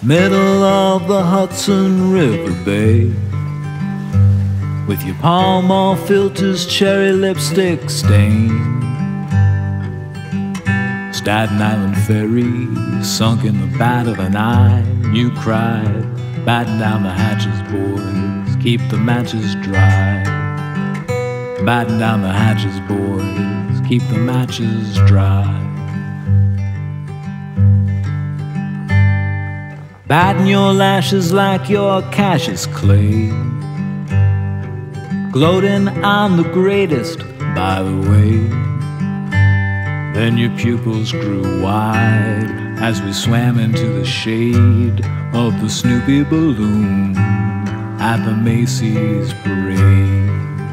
Middle of the Hudson River Bay, with your Palm Mall filters cherry lipstick stain. Staten Island ferry sunk in the bat of an eye. You cried, batten down the hatches, boys, keep the matches dry. Batten down the hatches, boys, keep the matches dry. Batten your lashes like your Cassius Clay, gloating I'm the greatest, by the way. Then your pupils grew wide as we swam into the shade of the Snoopy balloon at the Macy's parade.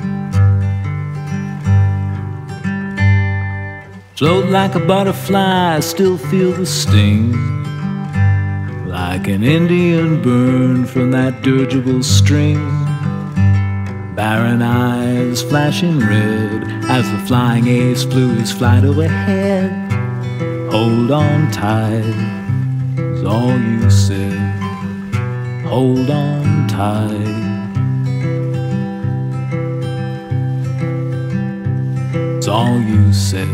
Float like a butterfly, still feel the sting, like an Indian burned from that dirigible string. Barren eyes flashing red as the flying ace flew his flight overhead. Hold on tight is all you said. Hold on tight. It's all you said.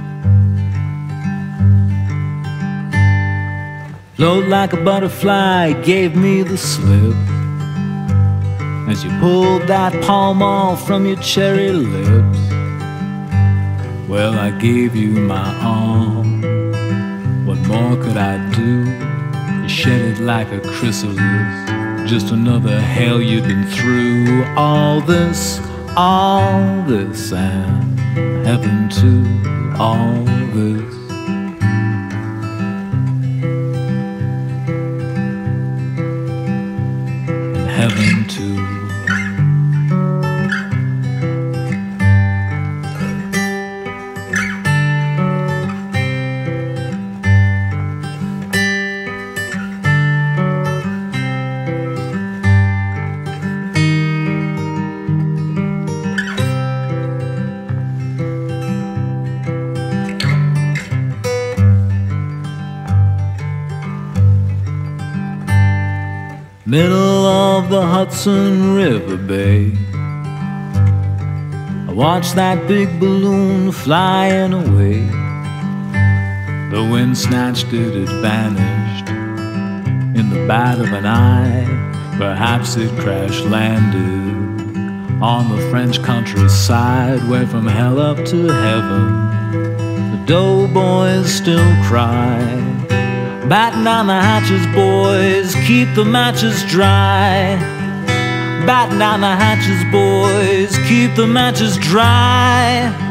Float like a butterfly, gave me the slip as you pulled that Pall Mall from your cherry lips. Well, I gave you my arm, what more could I do? You shed it like a chrysalis, just another hell you'd been through. All this, and heaven too, all this. Heaven too. Middle of the Hudson River Bay, I watched that big balloon flying away. The wind snatched it, it vanished in the bat of an eye. Perhaps it crash landed on the French countryside, where from hell up to heaven the doughboys still cry. Batten down the hatches, boys, keep the matches dry. Batten down the hatches, boys, keep the matches dry.